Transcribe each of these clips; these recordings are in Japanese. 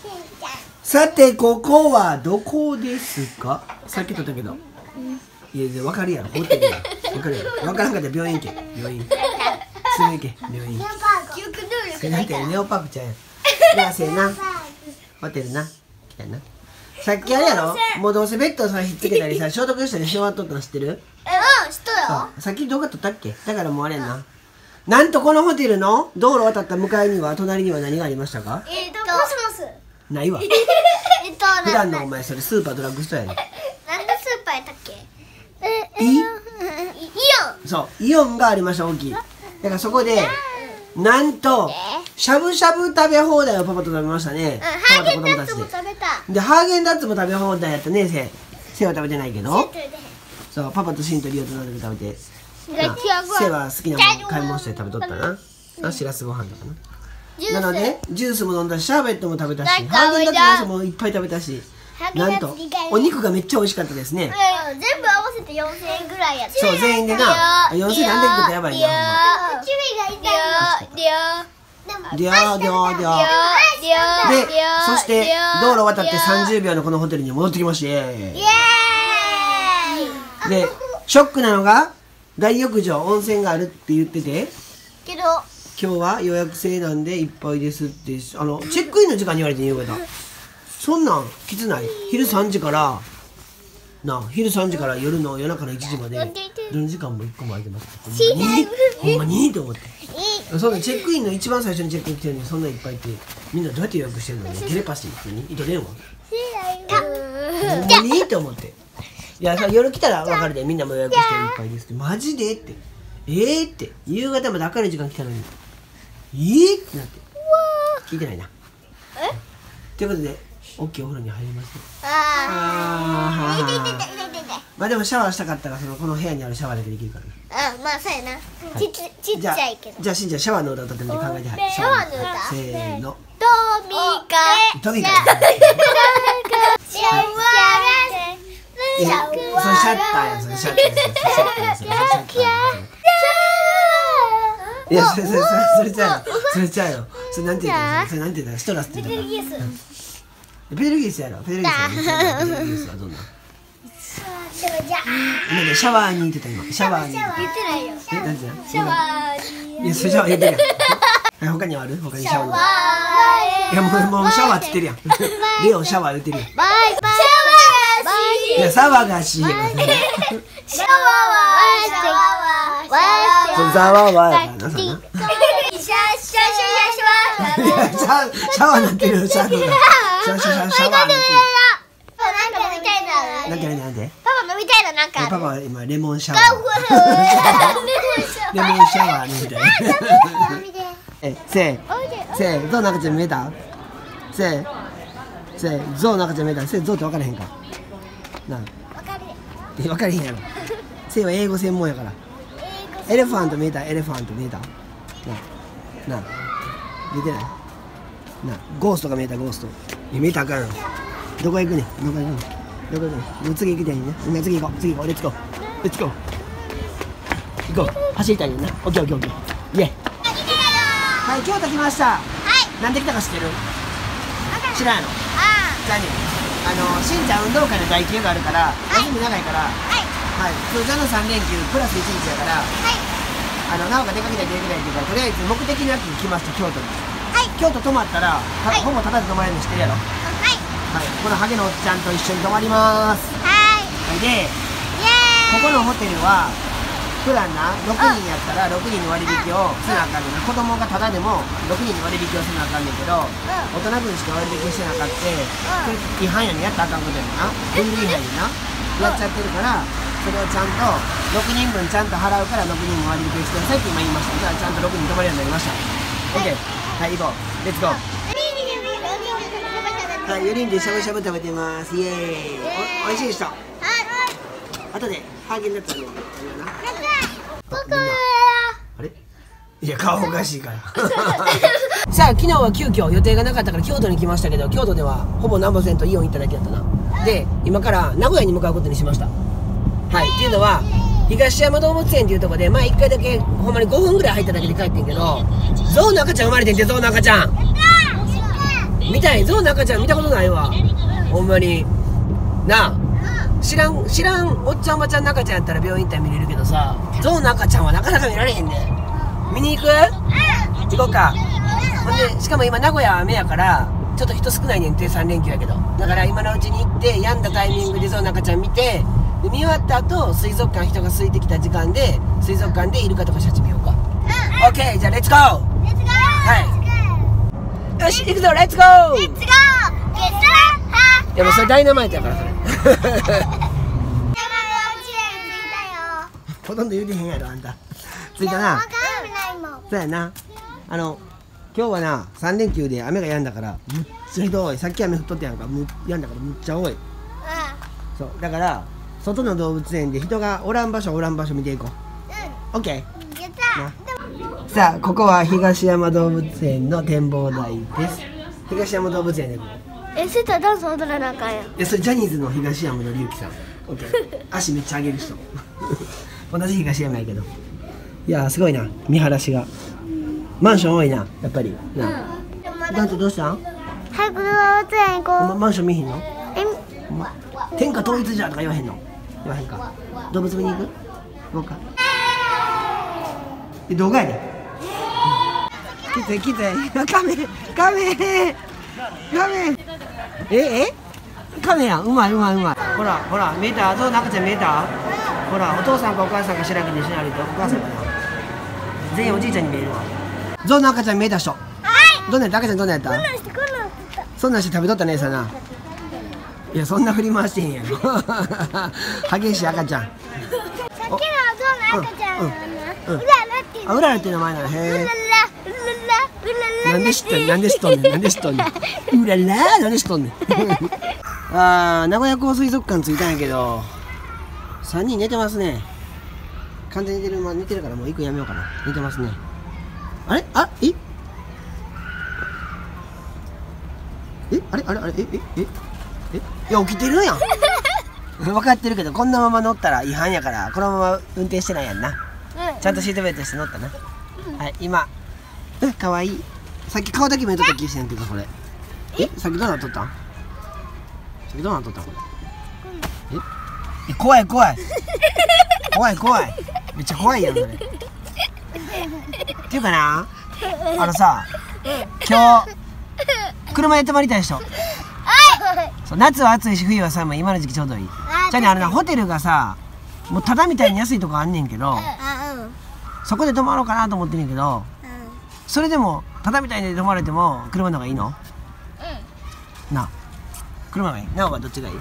さてここはどこですか？さっき撮ったけど。いや分かるやろ。ホテルや。分かるやろ。分からんかったら病院行け。病院。すぐ行け。病院。それなんてネオパークちゃんや。じゃあせーな。ホテルな。来たな。さっきあれやろ。もうどうせベッドさひっつけたりさ消毒したりし終わっとったの知ってる？ 知っとるよ。 さっき動画撮ったっけ？だからもうあれやな。なんとこのホテルの道路渡った向かいには隣には何がありましたか？ コスモス。 ないわ。普段のお前それスーパードラッグストアやね。 なんでスーパーやったっけ？ イオン。 そうイオンがありました。大きい。だからそこでなんとしゃぶしゃぶ食べ放題をパパと食べましたね。 ハーゲンダッツも食べた。 でハーゲンダッツも食べ放題やったね。せは食べてないけど。そうパパとシンとリオとなんで食べて。せは好きなもの買い物して食べとったな。あしらすご飯とかな。なのでジュースも飲んだしシャーベットも食べたしハーゲンダッツもいっぱい食べたし、なんとお肉がめっちゃ美味しかったですね。 全部合わせて4000円ぐらいやった。 そう全員でな4000円なんで食ったやばいな。 キウイがいた。 でそして道路渡って30秒のこのホテルに戻ってきまして、 イエーイ。 でショックなのが大浴場温泉があるって言ってて、 けど今日は予約制なんでいっぱいですってチェックインの時間に言われて夕方。そんなんきつない？昼3時から夜の夜中の1時までどの時間も1個も空いてます。ほんまにと思って。そんなチェックインの一番最初にチェックイン来てるのにそんなんいっぱいってみんなどうやって予約してるのにテレパシーって何？糸電話？ほんまにって思って。いや夜来たら分かるでみんなも予約してるいっぱいですってマジでってって夕方まで明るい時間来たのにってなって聞いてないな。ということで大きいお風呂に入ります。まあでもシャワーしたかったらこの部屋にあるシャワーだけできるからね。 まあそうやな。ちっちゃいけど。 じゃあしんちゃんシャワーの歌歌ってみて考えてはシャワーの歌。 せーの。 トミカ。 トミカ。 シャワーそれシャッターや。それシャッターや。いやそれちゃうよ。それなんて言うの？それなんて言うの？シトラスって言うの？ペルギースやろ。ペルギースはどんな？今ねシャワーに言ってた今。シャワーに。 言ってないよ。 なんて言うの？ シャワーに。 いやそれシャワー言ってるやん。他にある？他にシャワー。いやもうシャワーって言ってるやん。レオシャワー言ってるやん。 バイバイ。 いや騒がしいやん。 シャワーはザワワやからな。シャワーなってるシャワーなってる。なんで？ パパ飲みたいのなんか。 パパは今レモンシャワー。レモンシャワーみたいな。せゾウの赤ちゃん見えた？せゾウの赤ちゃん見えた？ゾウって分からへんか？なあ。分かれへんやろ。せは英語専門やから。エレファント見えた？エレファント見えた？なあ見てない？なあゴーストが見えた？ゴースト見えたらあかんの。どこ行くねん？もう次行きたいね。みんな次行こう。レッツゴー行こう。走りたいねんな。オッケーイエイ。はい京都来ました。なんで来たか知ってる？知らんの？じゃあねしんちゃん運動会の代休があるから休み長いから通常の3連休プラス1日やからなおが出かけたりできないっていうからとりあえず目的なく来ました京都に。京都泊まったらほぼタダで泊まれるの知ってるやろ？このハゲのおっちゃんと一緒に泊まります。でここのホテルはプランな6人やったら6人の割引をせなあかんねんな。子供がタダでも6人の割引をせなあかんねんけど大人分しか割引してなかってそれ違反やねん。やったらあかんことやねんな。ルール違反やな。やっちゃってるからそれをちゃんと6人分ちゃんと払うから6人も割引してくださいって今言いました。じゃあちゃんと6人泊まれるようになりました。 OK はい行こう。レッツゴー。4人でしゃぶしゃぶ食べてます。イエーイ。おいしいでした。後でハーゲンダッツあるよな。あれいや顔おかしいからさあ昨日は急遽予定がなかったから京都に来ましたけど京都ではほぼ何%イオン行っただけだったな。で今から名古屋に向かうことにしました。っていうのは東山動物園っていうところで1回だけほんまに5分ぐらい入っただけで帰ってんけどゾウの赤ちゃん生まれてんて。ゾウの赤ちゃん見たい。ゾウの赤ちゃん見たことないわ。ほんまに。なあ。知らんおっちゃんおばちゃんの赤ちゃんやったら病院行ったら見れるけどさ、ゾウの赤ちゃんはなかなか見られへんで。見に行く？行こうか。ほんで、しかも今名古屋は雨やから、ちょっと人少ないねんって3連休やけど。だから今のうちに行って、病んだタイミングでゾウの赤ちゃん見て、で見終わった後、水族館人が空いてきた時間で、水族館でイルカとかシャチ見ようか。オッケー、じゃあレッツゴー。はい。よし、行くぞ、レッツゴー。いやもうそれダイナマイトやからそれ。ほとんど言うてへんやろあんた。着いたな。そうやな。今日はな3連休で雨が止んだからむっちゃ人多い。さっき雨降っとったやんか。止んだからむっちゃ多い。そうだから外の動物園で人がおらん場所見ていこう。オッケー。さあここは東山動物園の展望台です。東山動物園でここ。 それとダンス踊らなあかんやん。 それジャニーズの東山紀之さん。オッケー。足めっちゃ上げる人。同じ東山やけど。いやすごいな見晴らしが。マンション多いなやっぱりな。ダンスどうしたん？ 早く動物園行こう。 マンション見ひんの？天下統一じゃとか言わへんの？言わへんか。動物見に行く？行こうか。動画やで。来てカメカメやん。うまい。ほら見えた？ゾウの赤ちゃん見えた？ほらお父さんかお母さんか知らんけど一緒に歩いて。お母さんかな。全員おじいちゃんに見えるわ。ゾウの赤ちゃん見えた人。はい。どんなやった？赤ちゃんどんなやった？そんなんして食べとったねえさな。いやそんな振り回してへんやろ。激しい赤ちゃん。 さっきのゾウの赤ちゃんうららっていう名前なの。へえ。 なんで知っとんねん。うららなんで知っとんねん。名古屋港水族館着いたんやけど3人寝てますね。完全に寝てるからもう行くやめようかな。寝てますね。あれいや起きてるやん。分かってるけどこんなまま乗ったら違反やからこのまま運転してないやんな。ちゃんとシートベルトして乗ったな。はい今かわいい。さっき顔だけ見えとった気してんけどこれさっきどうなっとったん？これ怖いめっちゃ怖いやんそれ。っていうかなさ今日車で泊まりたい人。そう夏は暑いし冬は寒い。今の時期ちょうどいい。じゃあねホテルがさもうタダみたいに安いとこあんねんけどそこで泊まろうかなと思ってんねんけどそれでもタダみたいに泊まれても車の方がいいの？なあ車がいい？なおはどっちがいい？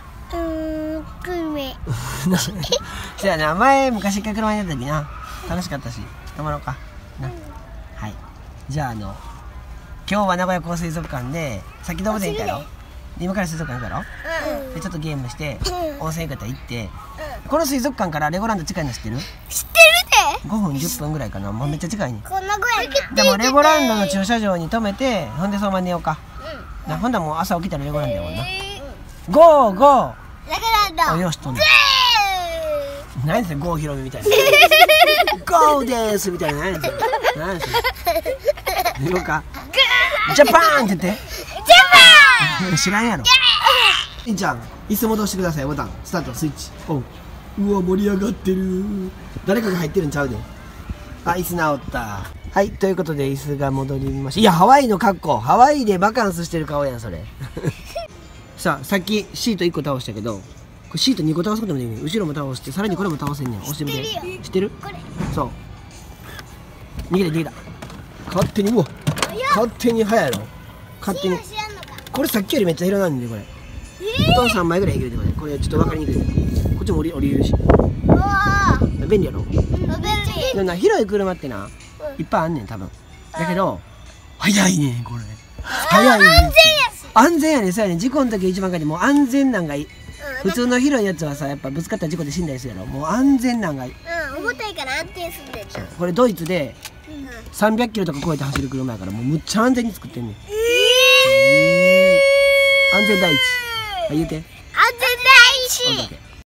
車。 じゃあな昔一回車に乗った時な楽しかったし泊まろうかな。はいじゃあ今日は名古屋港水族館でさっき動物園行ったやろ。今から水族館行くやろ。でちょっとゲームして温泉行ったら行ってこの水族館からレゴランド近いの知ってる？ 知ってるで。 5分10分ぐらいかな。もうめっちゃ近いね。 こんなぐらい。 でもレゴランドの駐車場に止めてほんでそのまま寝ようか。ほんだらもう朝起きたらレゴランドやもんな。ゴーゴーレゴランド。 よしとんねん。何それゴーヒロミみたいな。ゴーですみたいな。何それ行こうか。ジャパーンって言って。ジャパーン知らんやろ。いいちゃん椅子戻してください。ボタンスタートスイッチオン。うわ盛り上がってる。誰かが入ってるんちゃうで。椅子直った。はいということで椅子が戻りました。いやハワイの格好。ハワイでバカンスしてる顔やんそれ。さっきシート1個倒したけどこれシート2個倒すこともできる。後ろも倒してさらにこれも倒せんねん。押してみて。知ってる？そう逃げた勝手に。うわ勝手に速いやろ。勝手にこれさっきよりめっちゃ広なんでこれ。布団3枚ぐらいいけるでこれちょっと分かりにくい。こっちも降りれるし便利やろ。でもな広い車ってないっぱいあんねん多分。だけど速いねんこれ。速いねん。安全やねん。そうやねん。事故の時一番かにもう安全なんがいい。普通の広いやつはさやっぱぶつかったら事故で死んだりするやろ。もう安全なんがいい。 重たいから安定するんだよ。 これドイツで300キロとか超えて走る車やからもうむっちゃ安全に作ってんねん。安全第一。言うて。 安全第一。